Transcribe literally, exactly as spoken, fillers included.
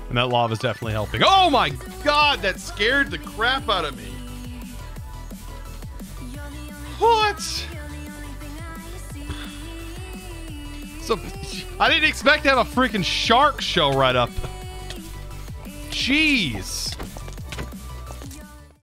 And that lava's definitely helping. Oh my god, that scared the crap out of me. What? So, I didn't expect to have a freaking shark show right up. Jeez.